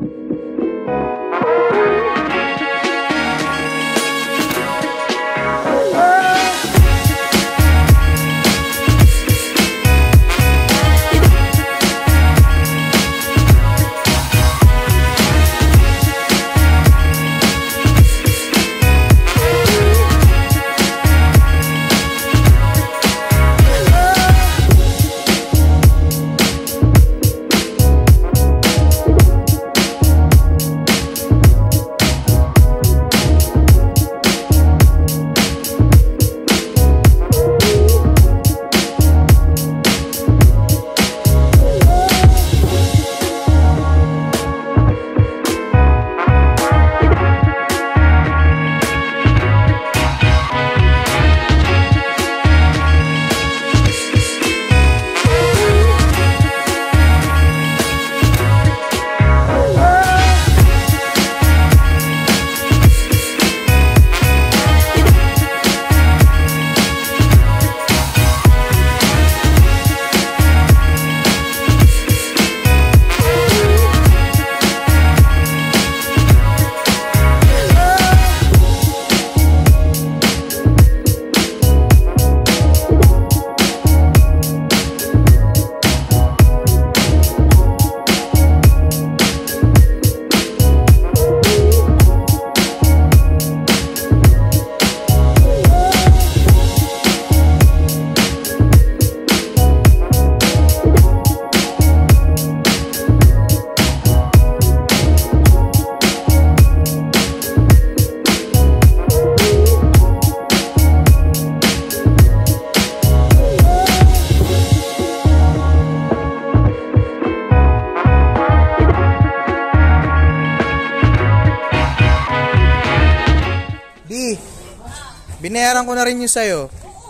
Binayaran ko na rin yung sa'yo.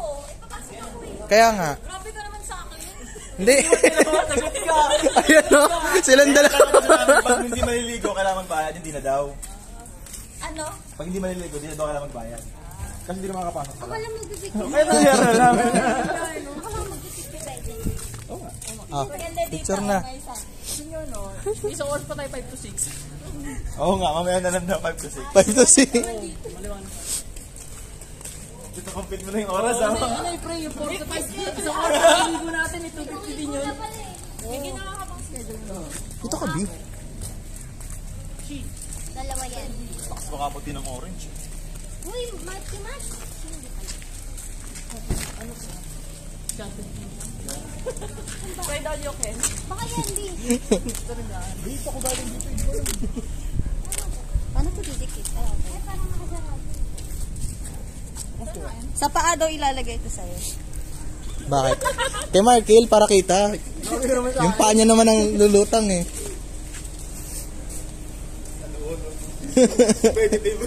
Kaya nga. Grabe ka naman sa akin. Hindi. Ayan o. Silang dalawa. Pag hindi maliligo, kailangan magbayad. Hindi na daw. Ano? Pag hindi maliligo, hindi na daw kailangan magbayad. Kasi hindi na makakapasok pala. Ako lang mag-60. Kaya nangyari na namin. Ako lang mag-60 pwede. Oo nga. Picture na. Sinyo no? Isang oras pa tayo 5 to 6. Oo nga, mamaya na lang daw 5 to 6. 5 to 6. Ito, compete mo na yung oras. Ano yung pre, yung 4 to 5. Isang oras pa ligo natin, ito 50 din yun. May ginawa ka pang schedule. Ito ka, B. Dalawa yan. Bakas makaputi ng orange. Uy, match. Ano siya? Try down yung Ken. Baka yan, B. Dito ko galing dito. Paano ko didikit? Ay, parang nakasarap. Sa paa daw ilalagay ito sa'yo. Bakit? Kay Markel, para kita. Yung paa niya naman ang lulutang eh. Pwede, babe.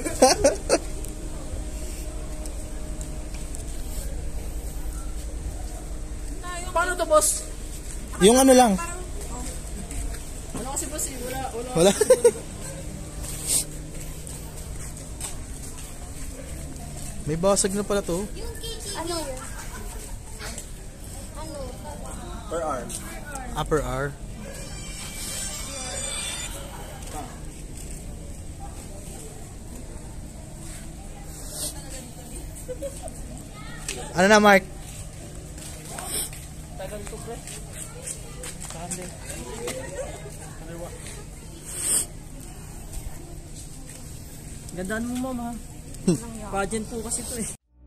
Paano to, boss? Yung ano lang. Ano kasi, boss? Wala. May basag na pala to. Ano yun? Ano? Per arm. Upper R. Ano na, Mark? Tagal ko, pre. Sande. Gandaan mo, ma'am, ha? Pageant po kasi ito, eh.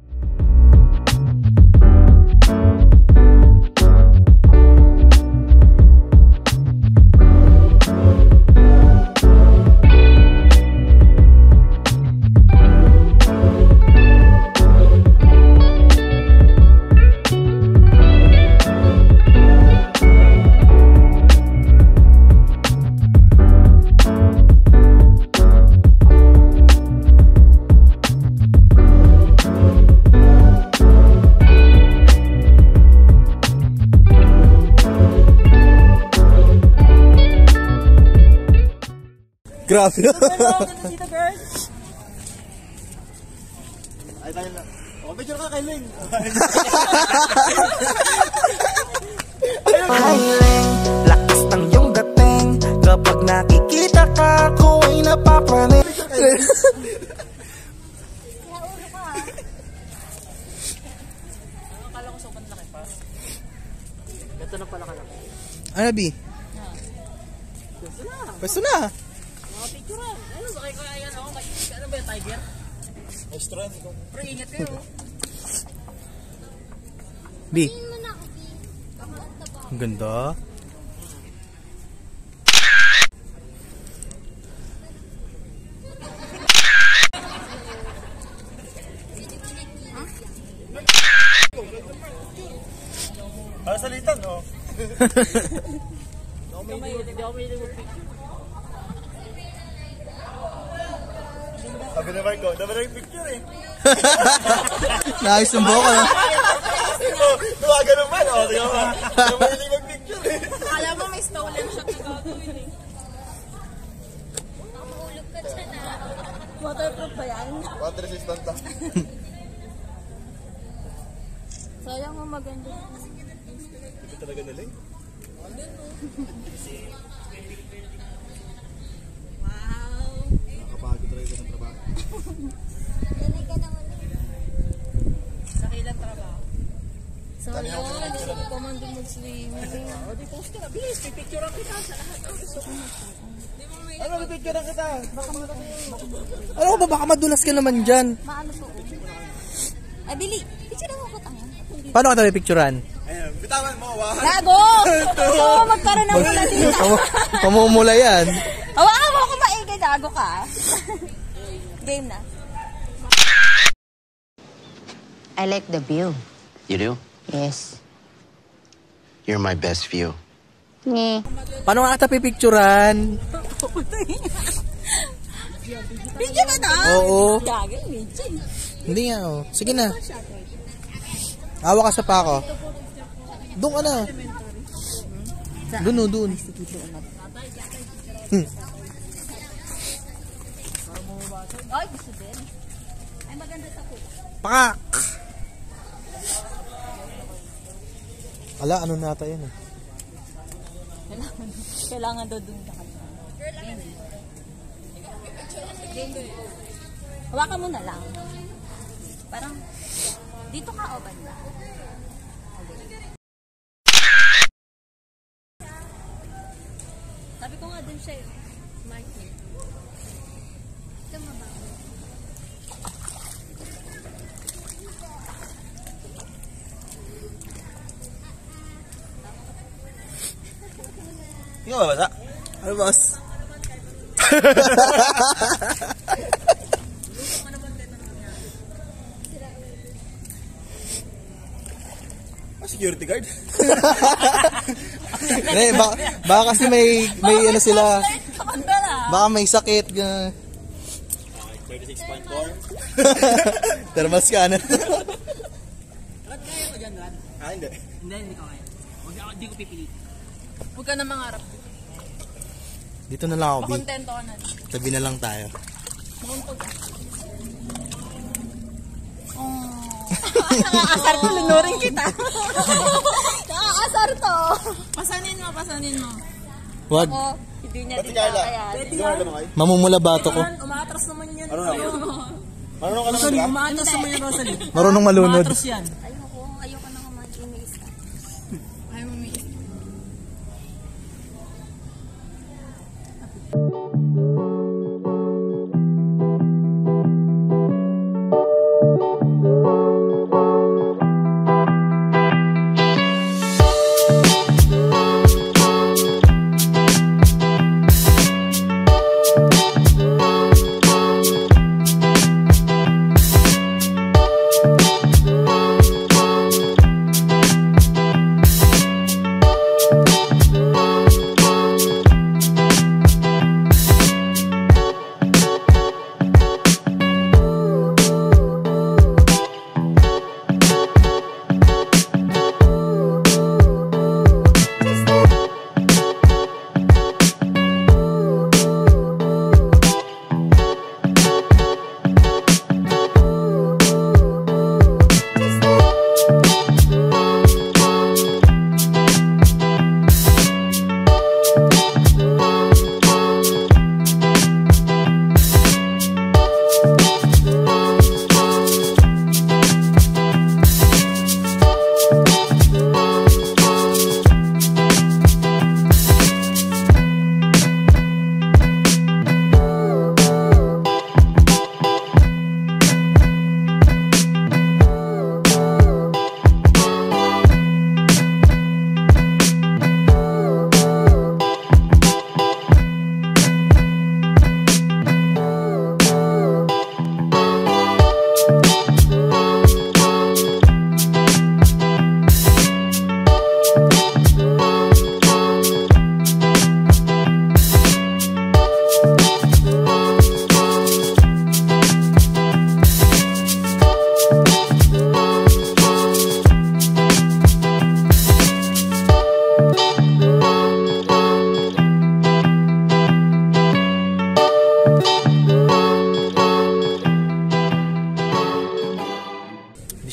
Grabe. Dito, girl. Ay, tayo lang. O, picture ka kay Ling. Hi Ling, lakas ng iyong dating. Kapag nakikita ka, Ano, B? Pwesto na. Mga picture lang. Ano ba kayo kaya yan? Ano ba yung tiger? Restaurant. Pero ingat kayo. B. Ang ganda. Para salitan, no? Hindi ako may picture. Sabi na Marco, dapat na yung picture eh. Naayos yung buhok, ano? Tuwaga naman, oh. Tingnan mo. Dapat hindi mag-picture eh. Akala mo may stolen shot na gagawin eh. Mahulog ka dyan ah. Waterproof ba yan? Water resistant ah. Sayang mo maganda. Ito talaga naling. Wow. Nakapagod talaga ng trabaho. Hindi ka naman Dakilang trabaho. Sayang. Komando mag-swimming. O, di post ka na. Bilis, pipicturean kita sa lahat. Ano, pipicture lang kita. Ano ba? Baka madulas ka naman dyan. Maano po? Ay, Bili. Picture mo ko tanga. Paano ka tayo picturean? Ayun, bitawan mo, wah. Gago! Oo, magkaroon ng wala dito. Pamumula yan. Hawakan mo ako maingay. Gago ka. Game na. I like the view. You do? Yes. You're my best view. Nge. Paano nga tayo picturean? Video ba na? Oo. Gago, medyo. Hindi nga, oh. Sige na. Awa ka sa pako. Doon ka na. Doon, oh, doon. Ay, gusto din. Ay, maganda sa ko. Pakak! Ala, ano nata yan eh. Kailangan daw dun ka. Hawakan mo na lang. Parang, dito ka o banda? Sabi ko nga dun siya eh. Smart niya. Ito mabago. Hindi ka babasa? Ano, boss? Security guard? Eh, baka kasi may ano sila. Kamanda na. Baka may sakit. Ganun. 36.4. Thermal scanner. Rad kaya ko dyan, Rad? Ah, hindi. Hindi ko kaya. Hindi ko pipilitin. Huwag ka na mangarap. Dito na lang ako, B. Makontento ka na. Tabi na lang tayo. Makuntog ka. Nakakasar to, lunurin kita. Nakakasar to. Pasanin mo. Wag. Oh, hindi niya Ba't din si Carla? kaya. Hindi ka naman kayo? Mamumula bato ko. Umaatras naman yan. Ano naman? Marunong ka naman Rosalie, ba? umaatras naman yan, Rosalie. Marunong malunod. Umaatras yan. Ayoko na mag-inis ka. Ayaw mo may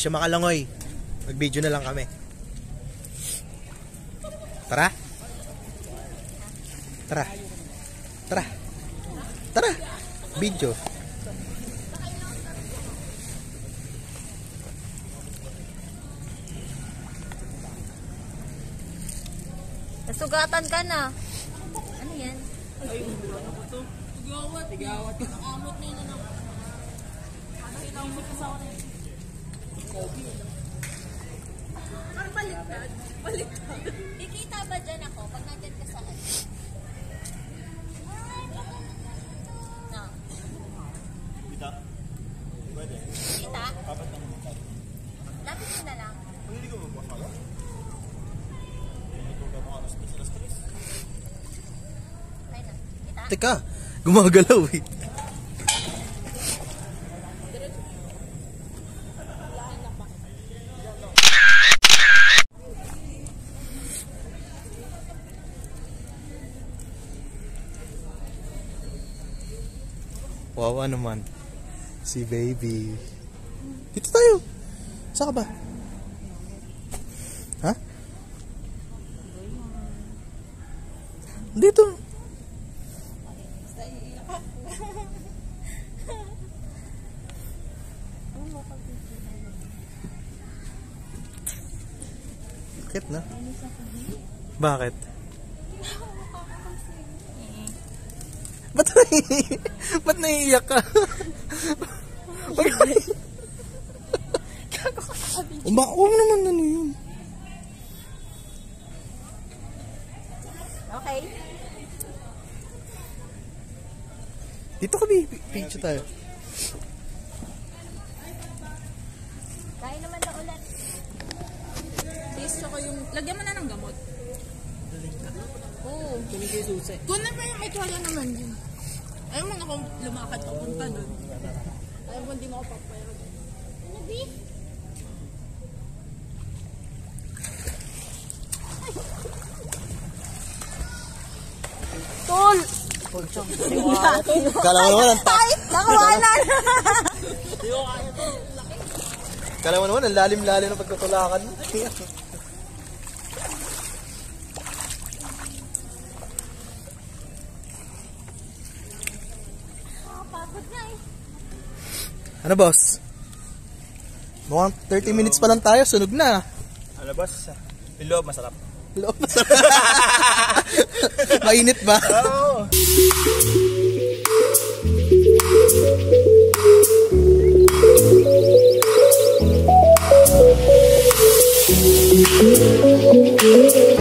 Hindi siya makalangoy. Mag-video na lang kami. Tara. Tara. Tara. Tara. Video. Nasugatan ka na. Ano yan? Tigawat. Amot na yun. Nakita ko sa kasama na yun. Parang baliktad. Kikita ba dyan ako pag nandyan ka sa ano? No. Kita? Pwede. Kita? Kapat lang mo. Lapit mo na lang. Hindi ko mapakala. Ito ka mga alas-alas. Ay na. Kita? Teka, gumagalaw eh. Wawa naman. Si baby. Dito tayo. Saan ka ba? Ha? Dito. Bakit na? Bakit? Ba't naiiyak ka? Huwag naman ano yun. Okay. Dito ka, picture tayo. Kain naman na ulit. Taste tsaka yung... Lagyan mo na ng gamot. Oo. Susi. Kung na ba yung may tuwalya naman yun? Ayaw mo na kung lumakad ka punta doon. Ayaw mo hindi mo ako papayagan. Ano, B? Tol! Kala mo naman ang Nakawalan! Kala mo naman ang lalim-lalim ng pagkutulakan mo. Pagod na eh. Ano boss? Mukhang 30 minutes pa lang tayo, sunog na. Ano boss? Yung loob masarap. Loob. Mainit ba? Oo.